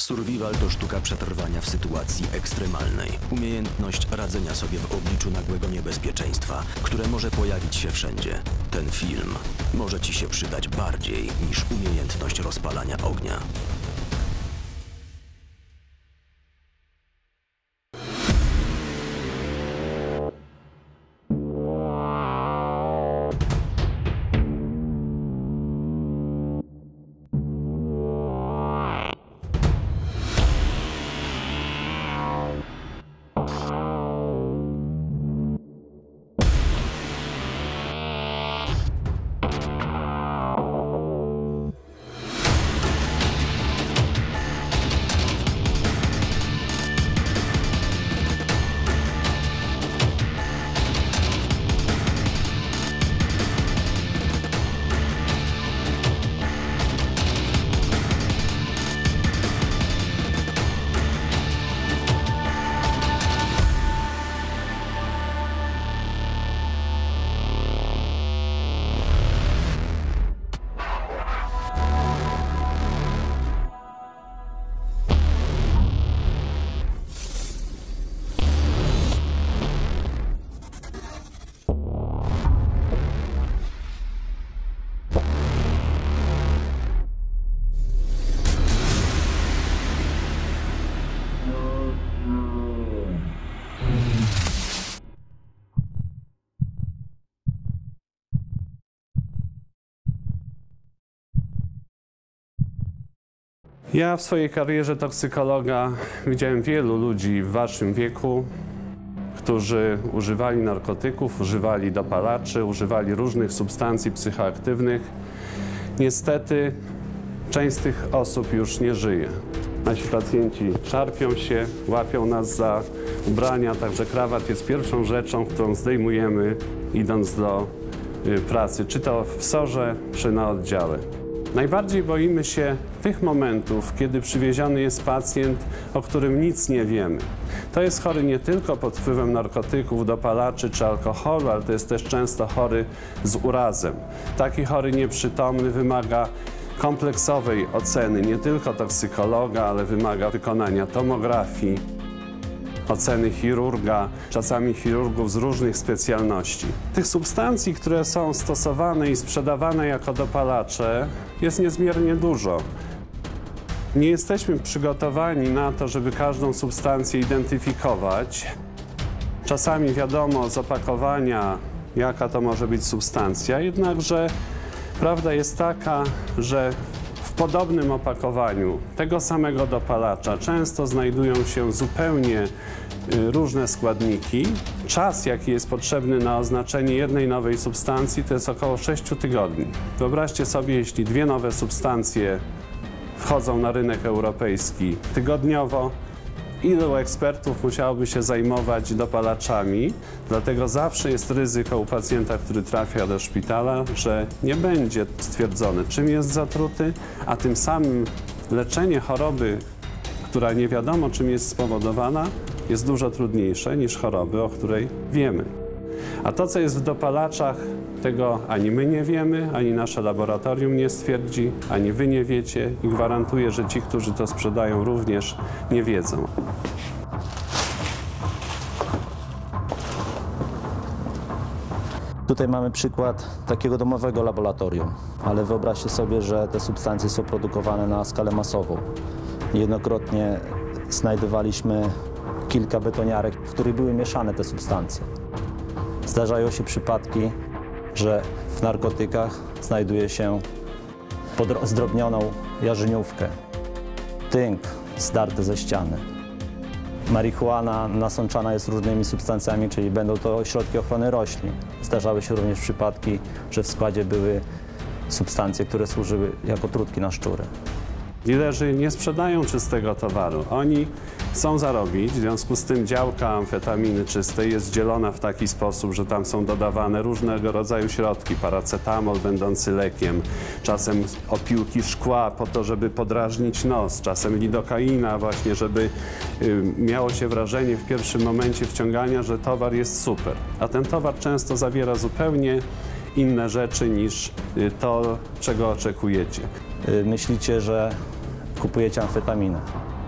Survival to sztuka przetrwania w sytuacji ekstremalnej. Umiejętność radzenia sobie w obliczu nagłego niebezpieczeństwa, które może pojawić się wszędzie. Ten film może Ci się przydać bardziej niż umiejętność rozpalania ognia. Ja w swojej karierze toksykologa widziałem wielu ludzi w waszym wieku, którzy używali narkotyków, używali dopalaczy, używali różnych substancji psychoaktywnych. Niestety część z tych osób już nie żyje. Nasi pacjenci szarpią się, łapią nas za ubrania, także krawat jest pierwszą rzeczą, którą zdejmujemy, idąc do pracy, czy to w SOR-ze, czy na oddziale. Najbardziej boimy się tych momentów, kiedy przywieziony jest pacjent, o którym nic nie wiemy. To jest chory nie tylko pod wpływem narkotyków, dopalaczy czy alkoholu, ale to jest też często chory z urazem. Taki chory nieprzytomny wymaga kompleksowej oceny, nie tylko toksykologa, ale wymaga wykonania tomografii, oceny chirurga, czasami chirurgów z różnych specjalności. Tych substancji, które są stosowane i sprzedawane jako dopalacze, jest niezmiernie dużo. Nie jesteśmy przygotowani na to, żeby każdą substancję identyfikować. Czasami wiadomo z opakowania, jaka to może być substancja, jednakże prawda jest taka, że w podobnym opakowaniu tego samego dopalacza często znajdują się zupełnie różne składniki. Czas, jaki jest potrzebny na oznaczenie jednej nowej substancji, to jest około 6 tygodni. Wyobraźcie sobie, jeśli dwie nowe substancje wchodzą na rynek europejski tygodniowo, ilu ekspertów musiałoby się zajmować dopalaczami, dlatego zawsze jest ryzyko u pacjenta, który trafia do szpitala, że nie będzie stwierdzone, czym jest zatruty, a tym samym leczenie choroby, która nie wiadomo czym jest spowodowana, jest dużo trudniejsze niż choroby, o której wiemy. A to, co jest w dopalaczach, tego ani my nie wiemy, ani nasze laboratorium nie stwierdzi, ani wy nie wiecie i gwarantuję, że ci, którzy to sprzedają, również nie wiedzą. Tutaj mamy przykład takiego domowego laboratorium, ale wyobraźcie sobie, że te substancje są produkowane na skalę masową. Niejednokrotnie znajdowaliśmy kilka betoniarek, w których były mieszane te substancje. Zdarzają się przypadki, że w narkotykach znajduje się zdrobnioną jarzeniówkę, tynk zdarty ze ściany. Marihuana nasączana jest różnymi substancjami, czyli będą to środki ochrony roślin. Zdarzały się również przypadki, że w składzie były substancje, które służyły jako trutki na szczury. Dilerzy nie sprzedają czystego towaru. Oni chcą zarobić, w związku z tym działka amfetaminy czystej jest dzielona w taki sposób, że tam są dodawane różnego rodzaju środki. Paracetamol będący lekiem, czasem opiłki szkła po to, żeby podrażnić nos, czasem lidokaina właśnie, żeby miało się wrażenie w pierwszym momencie wciągania, że towar jest super. A ten towar często zawiera zupełnie inne rzeczy niż to, czego oczekujecie. Myślicie, że kupujecie amfetaminę.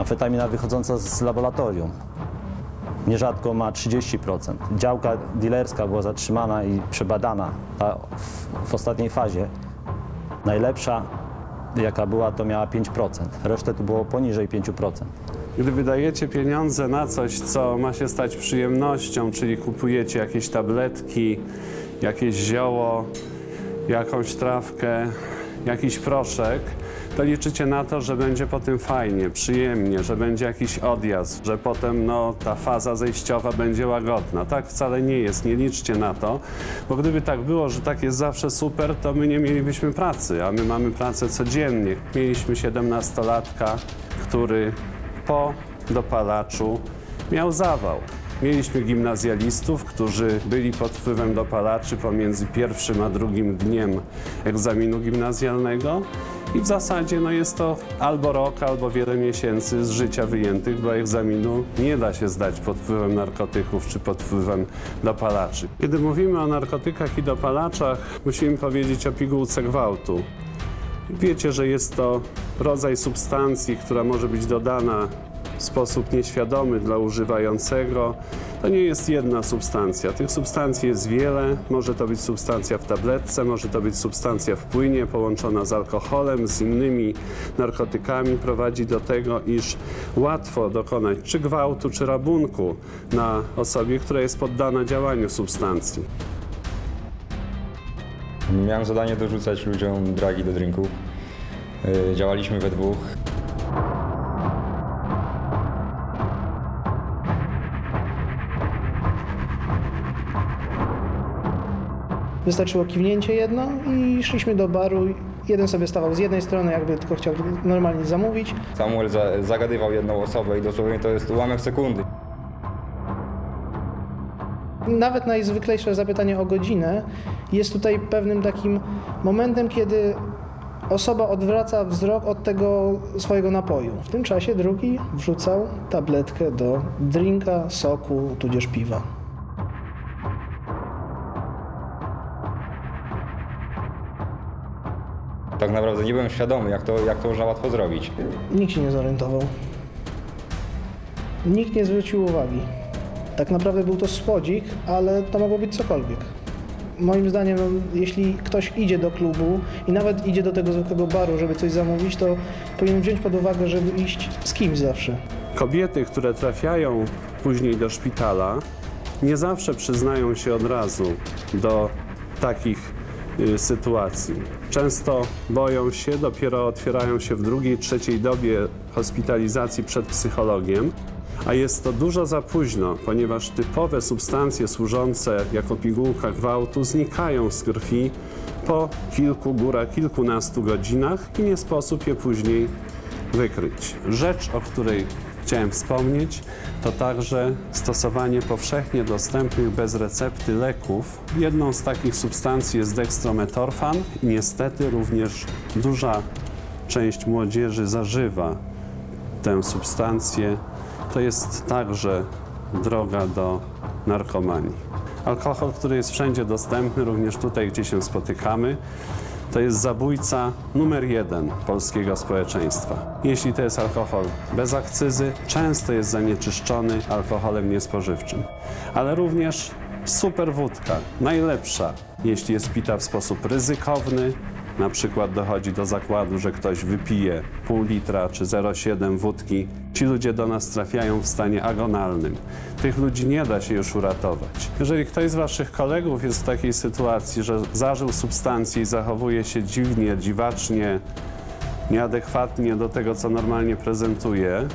Amfetamina wychodząca z laboratorium nierzadko ma 30%. Działka dealerska była zatrzymana i przebadana w ostatniej fazie. Najlepsza, jaka była, to miała 5%. Resztę to było poniżej 5%. Gdy wydajecie pieniądze na coś, co ma się stać przyjemnością, czyli kupujecie jakieś tabletki, jakieś zioło, jakąś trawkę, jakiś proszek, to liczycie na to, że będzie po tym fajnie, przyjemnie, że będzie jakiś odjazd, że potem ta faza zejściowa będzie łagodna. Tak wcale nie jest, nie liczcie na to, bo gdyby tak było, że tak jest zawsze super, to my nie mielibyśmy pracy, a my mamy pracę codziennie. Mieliśmy 17-latka, który po dopalaczu miał zawał. Mieliśmy gimnazjalistów, którzy byli pod wpływem dopalaczy pomiędzy pierwszym a drugim dniem egzaminu gimnazjalnego i w zasadzie jest to albo rok, albo wiele miesięcy z życia wyjętych, bo egzaminu nie da się zdać pod wpływem narkotyków czy pod wpływem dopalaczy. Kiedy mówimy o narkotykach i dopalaczach, musimy powiedzieć o pigułce gwałtu. Wiecie, że jest to rodzaj substancji, która może być dodana w sposób nieświadomy dla używającego. To nie jest jedna substancja. Tych substancji jest wiele. Może to być substancja w tabletce, może to być substancja w płynie połączona z alkoholem, z innymi narkotykami. Prowadzi do tego, iż łatwo dokonać czy gwałtu, czy rabunku na osobie, która jest poddana działaniu substancji. Miałem zadanie dorzucać ludziom dragi do drinków. Działaliśmy we dwóch. Wystarczyło kiwnięcie jedno i szliśmy do baru. Jeden sobie stawał z jednej strony, jakby tylko chciał normalnie zamówić. Samuel zagadywał jedną osobę i dosłownie to jest ułamek sekundy. Nawet najzwyklejsze zapytanie o godzinę jest tutaj pewnym takim momentem, kiedy osoba odwraca wzrok od tego swojego napoju. W tym czasie drugi wrzucał tabletkę do drinka, soku, tudzież piwa. Tak naprawdę nie byłem świadomy, jak to można łatwo zrobić. Nikt się nie zorientował. Nikt nie zwrócił uwagi. Tak naprawdę był to spodzik, ale to mogło być cokolwiek. Moim zdaniem, jeśli ktoś idzie do klubu i nawet idzie do tego zwykłego baru, żeby coś zamówić, to powinien wziąć pod uwagę, żeby iść z kimś zawsze. Kobiety, które trafiają później do szpitala, nie zawsze przyznają się od razu do takich sytuacji. Często boją się, dopiero otwierają się w drugiej, trzeciej dobie hospitalizacji przed psychologiem, a jest to dużo za późno, ponieważ typowe substancje służące jako pigułka gwałtu znikają z krwi po kilku, góra kilkunastu godzinach i nie sposób je później wykryć. Rzecz, o której chciałem wspomnieć, to także stosowanie powszechnie dostępnych bez recepty leków. Jedną z takich substancji jest dextrometorfan i niestety również duża część młodzieży zażywa tę substancję. To jest także droga do narkomanii. Alkohol, który jest wszędzie dostępny, również tutaj, gdzie się spotykamy, to jest zabójca numer 1 polskiego społeczeństwa. Jeśli to jest alkohol bez akcyzy, często jest zanieczyszczony alkoholem niespożywczym. Ale również super wódka, najlepsza, jeśli jest pita w sposób ryzykowny. Na przykład dochodzi do zakładu, że ktoś wypije pół litra czy 0,7 wódki. Ci ludzie do nas trafiają w stanie agonalnym. Tych ludzi nie da się już uratować. Jeżeli ktoś z waszych kolegów jest w takiej sytuacji, że zażył substancję i zachowuje się dziwnie, dziwacznie, nieadekwatnie do tego, co normalnie prezentuje,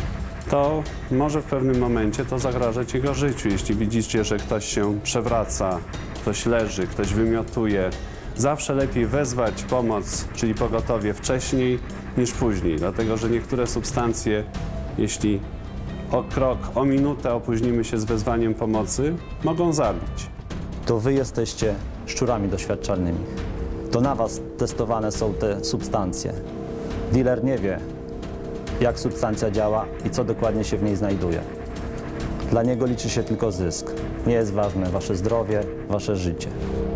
to może w pewnym momencie to zagrażać jego życiu. Jeśli widzicie, że ktoś się przewraca, ktoś leży, ktoś wymiotuje, zawsze lepiej wezwać pomoc, czyli pogotowie wcześniej niż później, dlatego że niektóre substancje, jeśli o krok, o minutę opóźnimy się z wezwaniem pomocy, mogą zabić. To wy jesteście szczurami doświadczalnymi. To na was testowane są te substancje. Dealer nie wie, jak substancja działa i co dokładnie się w niej znajduje. Dla niego liczy się tylko zysk. Nie jest ważne wasze zdrowie, wasze życie.